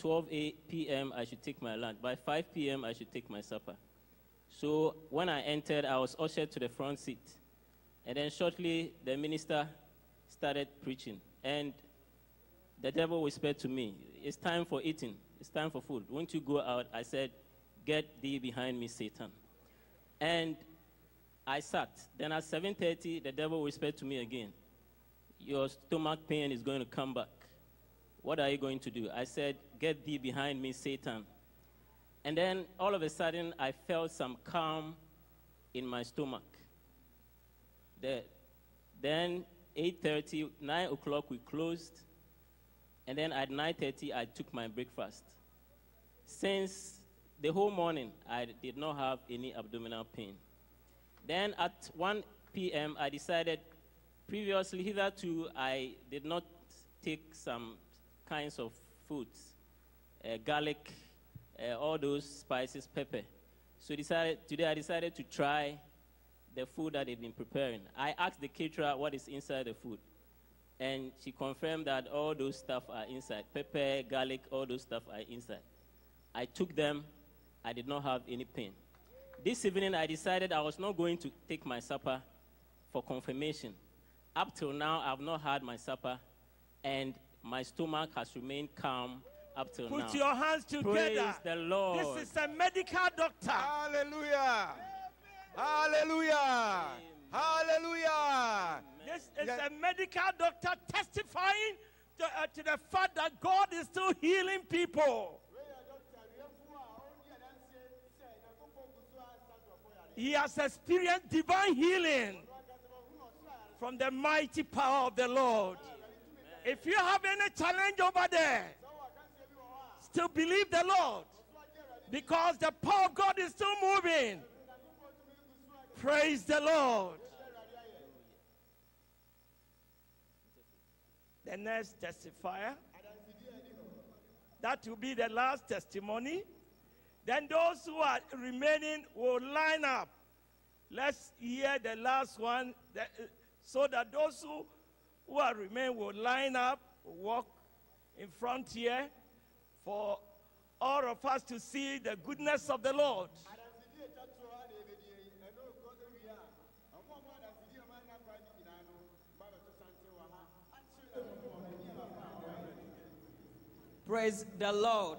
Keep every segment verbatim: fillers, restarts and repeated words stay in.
twelve p m I should take my lunch. By five p m I should take my supper. So when I entered, I was ushered to the front seat. And then shortly, the minister started preaching. And the devil whispered to me, it's time for eating. It's time for food. Won't you go out? I said, get thee behind me, Satan. And I sat. Then at seven thirty, the devil whispered to me again, your stomach pain is going to come back. What are you going to do? I said, get thee behind me, Satan. And then all of a sudden, I felt some calm in my stomach. The, then eight thirty, nine o'clock, we closed. And then at nine thirty, I took my breakfast. Since the whole morning, I did not have any abdominal pain. Then at one p m, I decided, previously, hitherto, I did not take some kinds of foods, uh, garlic, uh, all those spices, pepper. So decided, today I decided to try the food that they've been preparing. I asked the caterer what is inside the food. And she confirmed that all those stuff are inside. Pepper, garlic, all those stuff are inside. I took them. I did not have any pain. This evening, I decided I was not going to take my supper for confirmation. Up till now, I've not had my supper, and my stomach has remained calm up till Put now. Put your hands together. Praise the Lord. This is a medical doctor. Hallelujah. Hallelujah. Amen. Hallelujah. This is yes. a medical doctor testifying to, uh, to the fact that God is still healing people. He has experienced divine healing from the mighty power of the Lord. If you have any challenge over there, still believe the Lord, because the power of God is still moving. Praise the Lord. The next testifier, that will be the last testimony. Then those who are remaining will line up. Let's hear the last one, that, uh, so that those who, who are remaining will line up, will walk in front here for all of us to see the goodness of the Lord. Praise the Lord.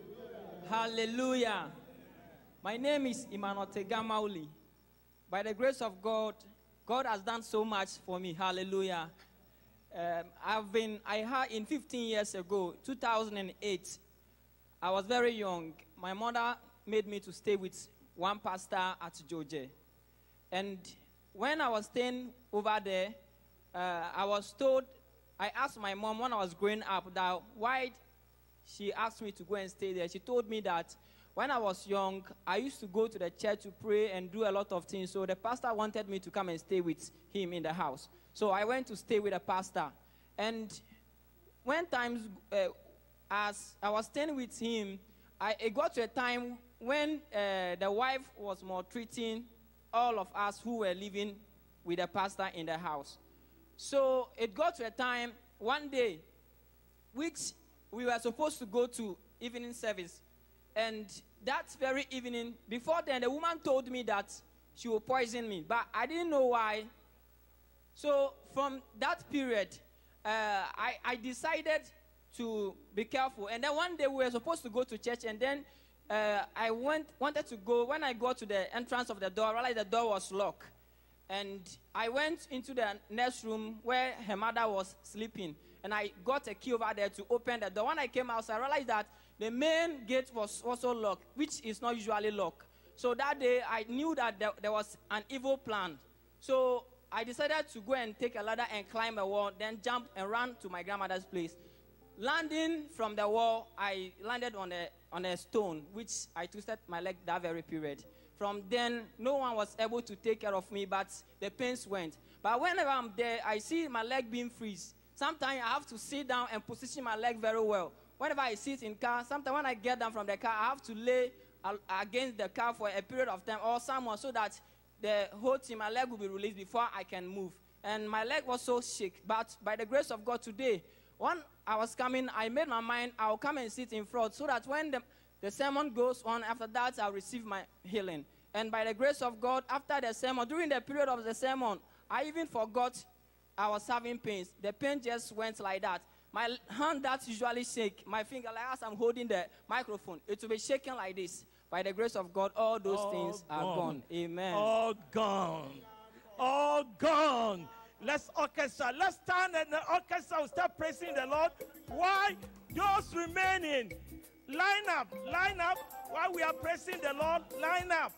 Hallelujah. My name is Emmanuel Tegamauli. By the grace of God, God has done so much for me. Hallelujah. Um, I've been, I had in fifteen years ago, two thousand eight, I was very young. My mother made me to stay with one pastor at Georgia. And when I was staying over there, uh, I was told, I asked my mom when I was growing up that why she asked me to go and stay there. She told me that when I was young, I used to go to the church to pray and do a lot of things. So the pastor wanted me to come and stay with him in the house. So I went to stay with the pastor. And when times, uh, as I was staying with him, I, it got to a time when uh, the wife was maltreating all of us who were living with the pastor in the house. So it got to a time, one day, which we were supposed to go to evening service. And that very evening, before then, the woman told me that she would poison me. But I didn't know why. So from that period, uh, I, I decided to be careful. And then one day we were supposed to go to church. And then uh, I went, wanted to go. When I got to the entrance of the door, I realized the door was locked. And I went into the next room where her mother was sleeping. And I got a key over there to open the door. When I came out, I realized that the main gate was also locked, which is not usually locked. So that day, I knew that there, there was an evil plan. So I decided to go and take a ladder and climb a wall, then jump and run to my grandmother's place. Landing from the wall, I landed on a, on a stone, which I twisted my leg that very period. From then, no one was able to take care of me, but the pains went. But whenever I'm there, I see my leg being freeze. Sometimes I have to sit down and position my leg very well. Whenever I sit in car, sometimes when I get down from the car, I have to lay against the car for a period of time or someone so that the whole thing, my leg will be released before I can move. And my leg was so sick. But by the grace of God today, When I was coming, I made my mind, I'll come and sit in front so that when the, the sermon goes on, after that, I'll receive my healing. And by the grace of God, after the sermon, during the period of the sermon, I even forgot I was having pains. The pain just went like that. My hand that usually shake, my finger, like as I'm holding the microphone, it will be shaking like this. By the grace of God, all those All things are gone. gone. Amen. All gone. All gone. Let's orchestra. Let's stand and the orchestra will start praising the Lord. Why? Those remaining. Line up. Line up. While we are praising the Lord, line up.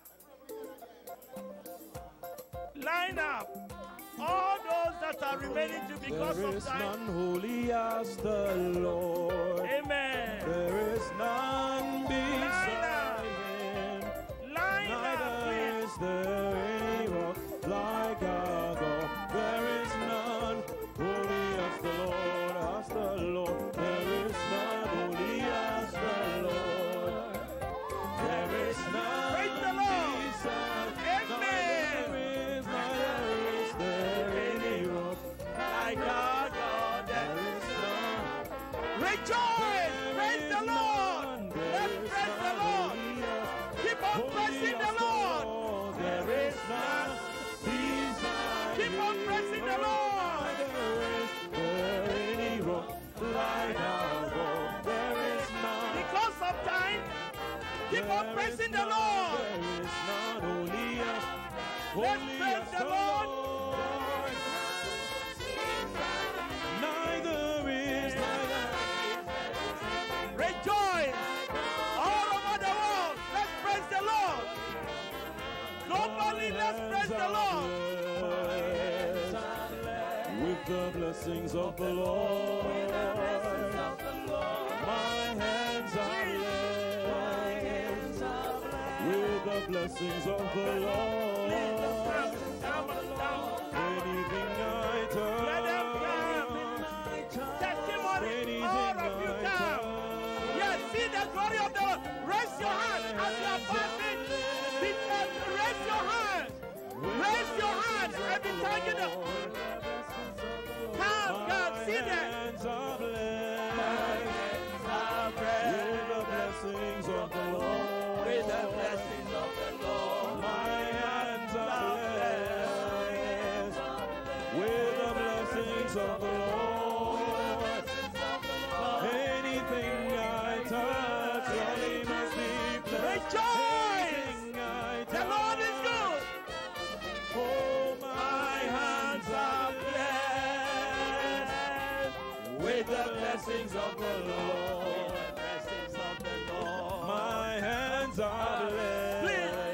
Line up. All those that are remaining to because There of is time. none holy as the Lord. Amen. There is none beside him. Line up, Neither please. is there any rock like our God. There is none holy as the Lord, as the Lord. There is none holy as the Lord. There is none Praise the Lord. beside. Amen. Neither is, neither is there any rock. My God, God, There is none. rejoice. Praise the Lord. Let's praise the Lord. Keep on praising the Lord. There is none beside Keep on praising the Lord. There is there any rock like our God. There is none. Because of time, keep on There praising is the none. Lord. There is none holy as Let's holy praise as the the Lord. Lord. Neither is neither. Rejoice. All over the world, let's praise the Lord. Globally, let's praise the Lord. With the blessings of the Lord, my hands are blessed. With the blessings of the Lord, anything I touch, Let them come. Testimony, all of you come. Yes, see the glory of the Lord. Raise your hand as you are passing. Because raise your hand. Raise your hand every time you know. Come, come, see my them. hands are blessed. With the blessings of the Lord, With the blessings of the Lord. my hands are blessed. With the blessings of the Lord, anything I touch, surely must be blessed. Rejoice. Anything I The Lord is good. touch, oh, my hands are blessed. With the blessings of the Lord, Blessings of the Lord. my hands are blessed.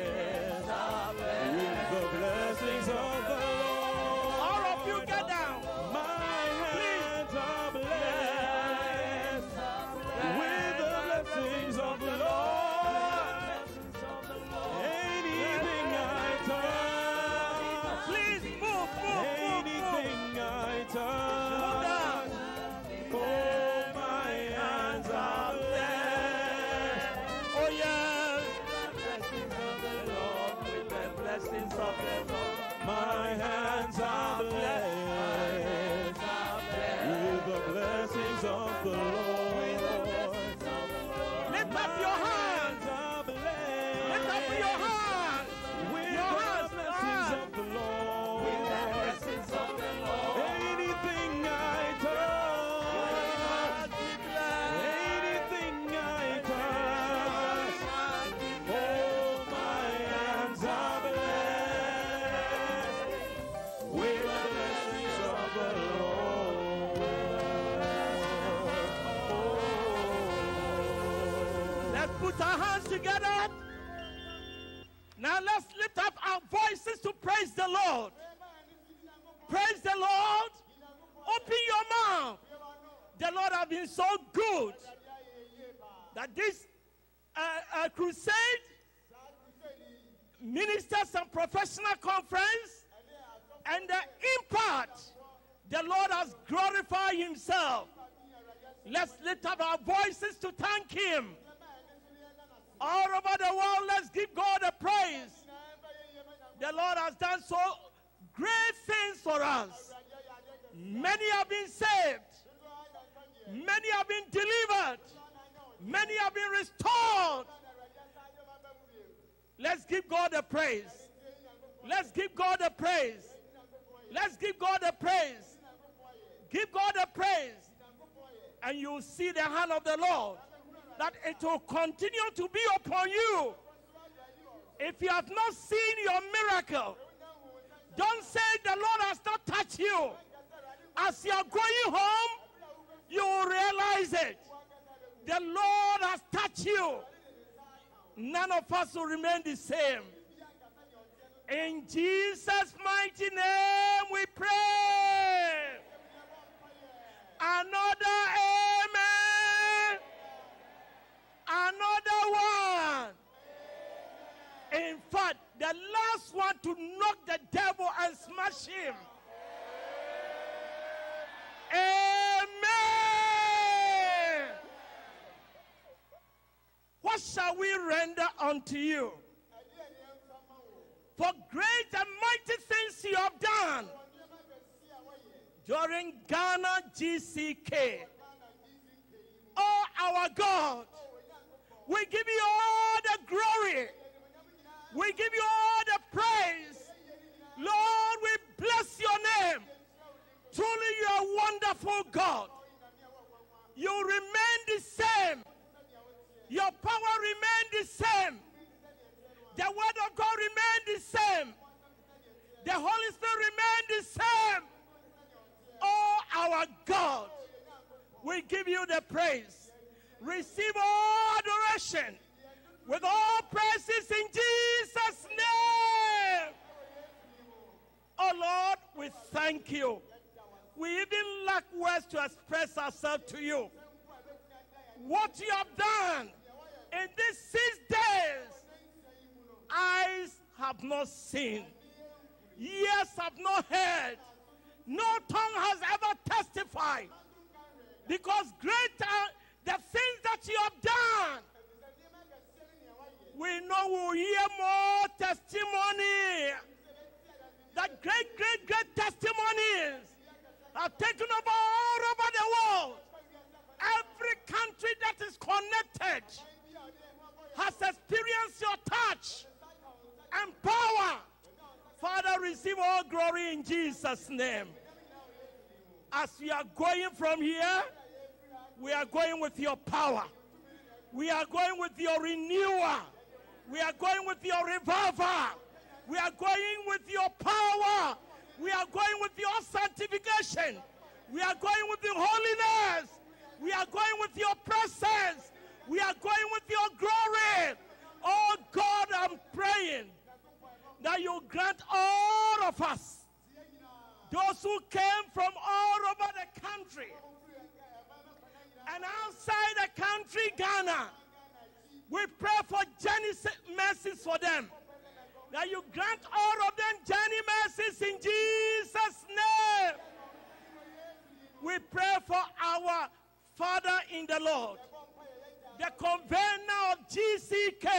With the blessings of the Lord, All of you get down. my hands are blessed. With the blessings of the Lord, anything I touch, Please move, move, move, move. anything I Move touch, down. oh, my hands are blessed. Oh yes. Blessings of the Lord. With the blessings of the Lord. My hands are blessed. With the blessings of the Lord, Lift up your hands. are blessed. Lift up your hands. With Your the hands. blessings Ah. of the Lord, Blessings of the Lord. anything I touch, anything I touch, oh, my hands are blessed. With the blessings of the Lord. Oh. Let's put our hands together. Now let's lift up our voices to praise the Lord. Praise the Lord. Open your mouth. The Lord has been so good that this uh, uh, crusade, ministers and professional conference, and the impact, the Lord has glorified himself. Let's lift up our voices to thank him. All over the world, let's give God a praise. The Lord has done so great things for us. Many have been saved. Many have been delivered. Many have been restored. Let's give God a praise. Let's give God a praise. Let's give God a praise. Give God a praise. And you'll see the hand of the Lord, that it will continue to be upon you. If you have not seen your miracle, don't say the Lord has not touched you. As you are going home, you will realize it. The Lord has touched you. None of us will remain the same. In Jesus' mighty name we pray. Another amen. Another one. In fact, the last one to knock the devil and smash him. Amen. What shall we render unto you? For great and mighty things you have done during Ghana G C K. Oh, our God, we give you all the glory. We give you all the praise. Lord, we bless your name. Truly, you are a wonderful God. You remain the same. Your power remains the same. The word of God remains the same. The Holy Spirit remains the same. Oh, our God, we give you the praise. Receive all adoration with all praises in Jesus' name. Oh, Lord, we thank you. We even lack words to express ourselves to you. What you have done in these six days, eyes have not seen, ears have not heard, no tongue has ever testified. Because great are the things that you have done. We know we'll hear more testimony. That great, great, great testimonies are taken over all over the world. Every country that is connected has experienced your touch and power. Father, receive all glory in Jesus' name. As we are going from here, we are going with your power. We are going with your renewer. We are going with your reviver. We are going with your power. We are going with your sanctification. We are going with your holiness. We are going with your presence. We are going with your glory. Oh God, I'm praying that you grant all of us, those who came from all over the country and outside the country, Ghana, we pray for Jenny's mercies for them. That you grant all of them Jenny mercies in Jesus' name. We pray for our Father in the Lord, the convener of G C K,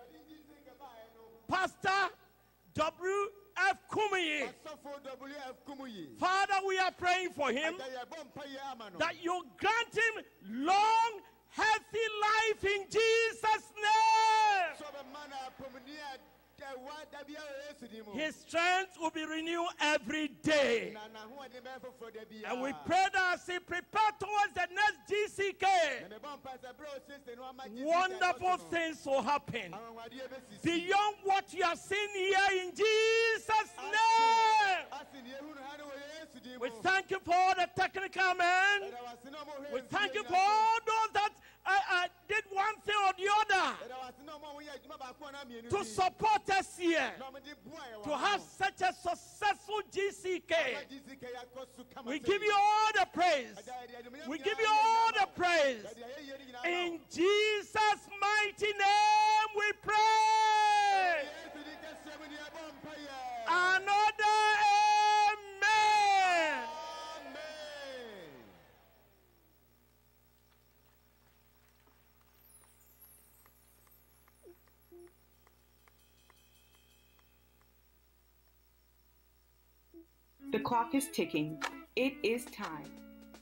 Pastor W F Kumuyi. Father, we are praying for him that you grant him long, healthy life in Jesus' name. His strength will be renewed every day. And we pray that as he prepares towards the next G C K, wonderful things will happen beyond what you have seen here in Jesus' name. We thank you for all the technical men. We thank you for all those that uh, uh, did one thing or the other to support us here, to have such a successful G C K. We give you all the praise. We give you all the praise. In Jesus' mighty name we pray. Another amen. The clock is ticking. It is time.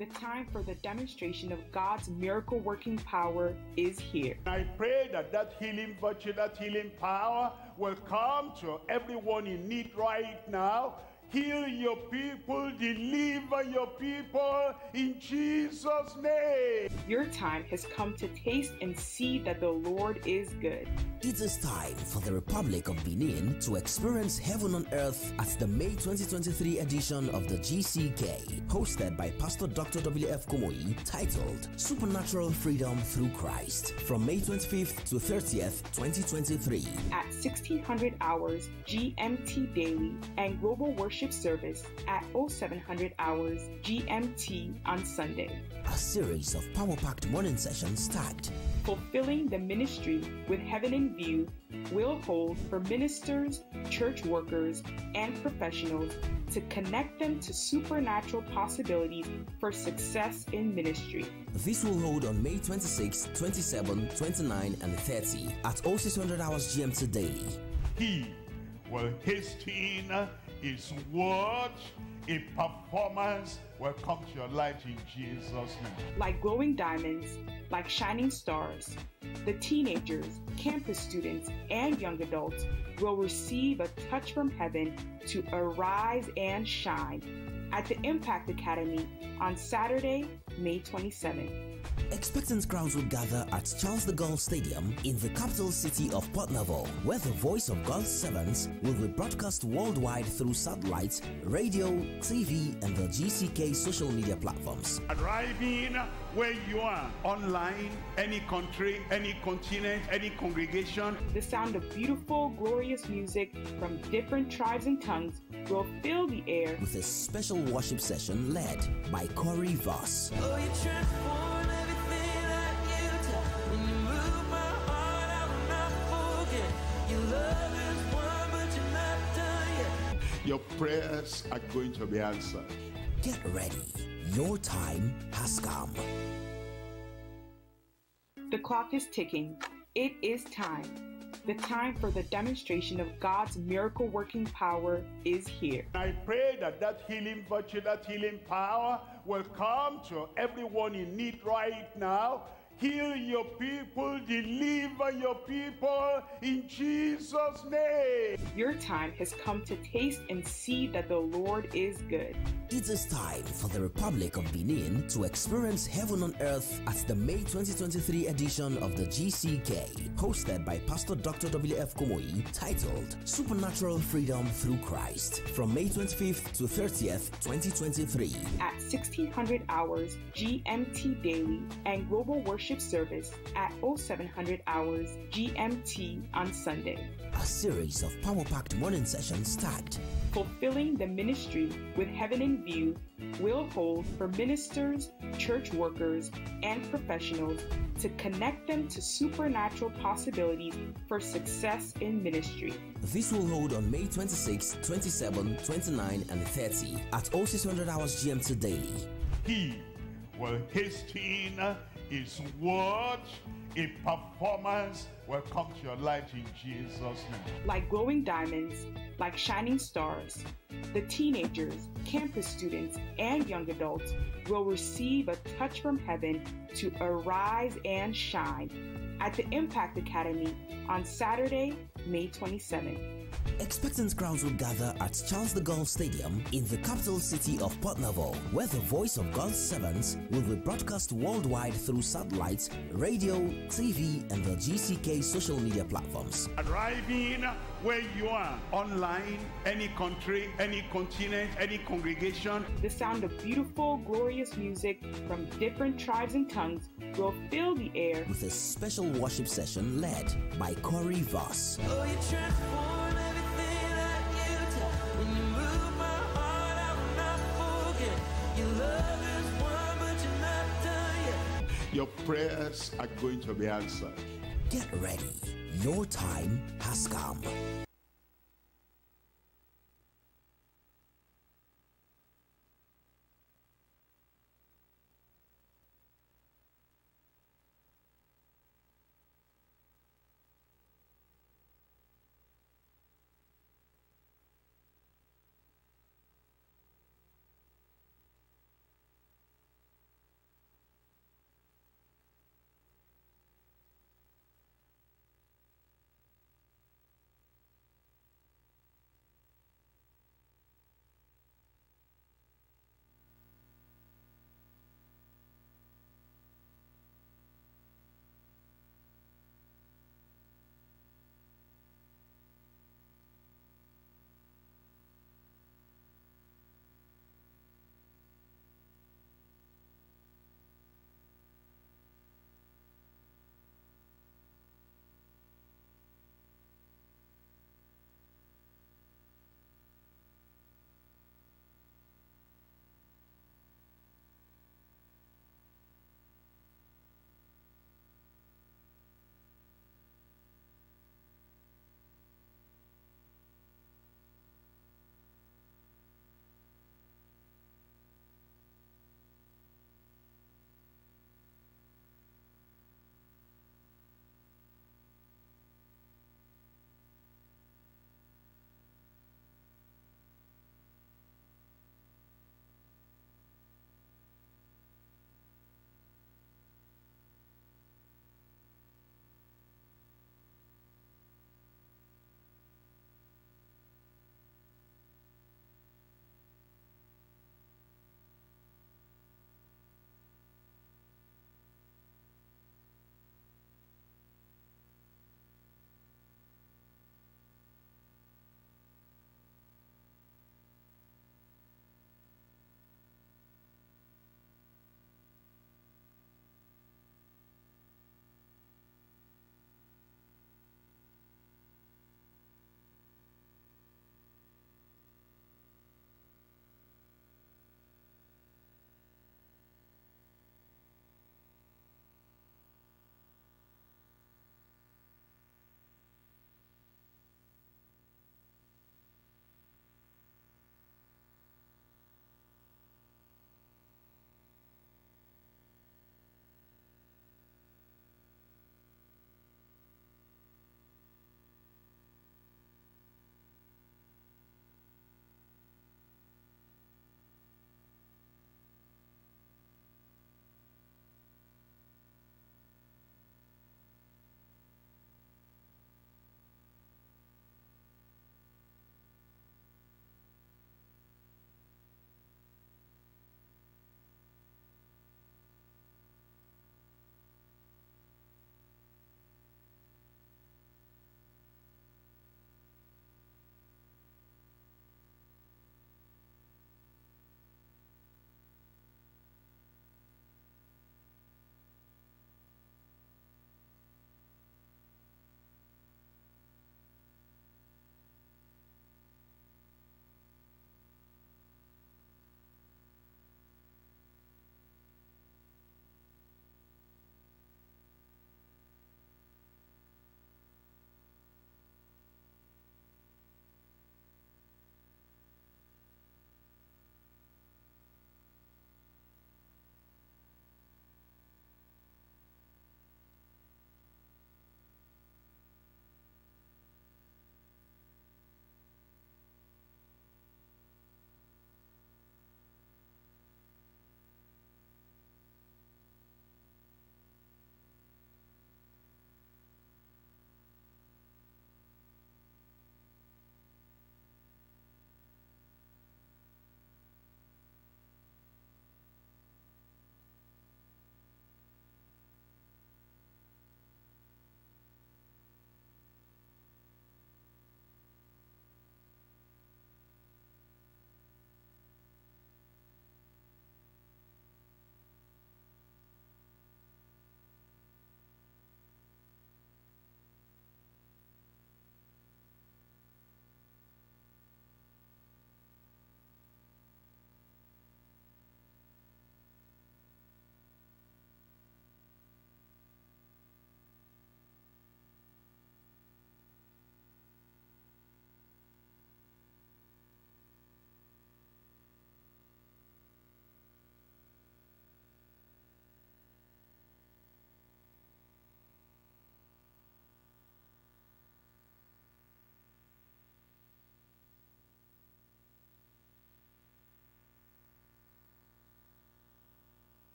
The time for the demonstration of God's miracle-working power is here. I pray that that healing virtue, that healing power will come to everyone in need right now. Heal your people, deliver your people in Jesus' name. Your time has come to taste and see that the Lord is good. It is time for the Republic of Benin to experience heaven on earth at the May twenty twenty-three edition of the G C K, hosted by Pastor Doctor W F Komoyi, titled Supernatural Freedom Through Christ, from May twenty-fifth to thirtieth, twenty twenty-three. At sixteen hundred hours G M T daily and global worship service at oh seven hundred hours G M T on Sunday. A series of power-packed morning sessions tagged Fulfilling the Ministry with Heaven in View will hold for ministers, church workers, and professionals to connect them to supernatural possibilities for success in ministry. This will hold on May twenty-sixth, twenty-seventh, twenty-ninth, and thirtieth at oh six hundred hours G M T daily. He will hasten his word. A performance will come to your life in Jesus' name. Like glowing diamonds, like shining stars, the teenagers, campus students, and young adults will receive a touch from heaven to arise and shine at the Impact Academy on Saturday, May twenty-seventh. Expectant crowds will gather at Charles de Gaulle Stadium in the capital city of Port Novo, where the voice of God's servants will be broadcast worldwide through satellite, radio, T V, and the G C K social media platforms. Arriving where you are, online, any country, any continent, any congregation. The sound of beautiful, glorious music from different tribes and tongues will fill the air with a special worship session led by Corey Voss. Oh, you transform everything that you touch. When you move my heart, I will not forget. Your love is one, but you're not done yet. Your prayers are going to be answered. Get ready. Your time has come. The clock is ticking. It is time. The time for the demonstration of God's miracle-working power is here. I pray that that healing virtue, that healing power will come to everyone in need right now. Heal your people, deliver your people in Jesus' name. Your time has come to taste and see that the Lord is good. It is time for the Republic of Benin to experience heaven on earth at the May twenty twenty-three edition of the G C K, hosted by Pastor Doctor W F Komoyi, titled Supernatural Freedom Through Christ, from May twenty-fifth to thirtieth, twenty twenty-three. At sixteen hundred hours G M T daily and global worship service at oh seven hundred hours G M T on Sunday. A series of power-packed morning sessions tagged Fulfilling the Ministry with Heaven in View will hold for ministers, church workers, and professionals to connect them to supernatural possibilities for success in ministry. This will hold on May twenty-sixth, twenty-seventh, twenty-ninth, and thirtieth at oh six hundred hours G M T daily. He will hasten his word. A performance will come to your life in Jesus' name. Like glowing diamonds, like shining stars, the teenagers, campus students, and young adults will receive a touch from heaven to arise and shine at the Impact Academy on Saturday, May twenty-seventh. Expectant crowds will gather at Charles de Gaulle Stadium in the capital city of Port Novo, where the voice of God's servants will be broadcast worldwide through satellite, radio, T V, and the G C K social media platforms. Arriving where you are, online, any country, any continent, any congregation. The sound of beautiful, glorious music from different tribes and tongues will fill the air with a special worship session led by Corey Voss. Oh, you transform everything that you touch. When you move my heart, I will not forget. Your love is one, but you're not done yet. Your prayers are going to be answered. Get ready. Your time has come.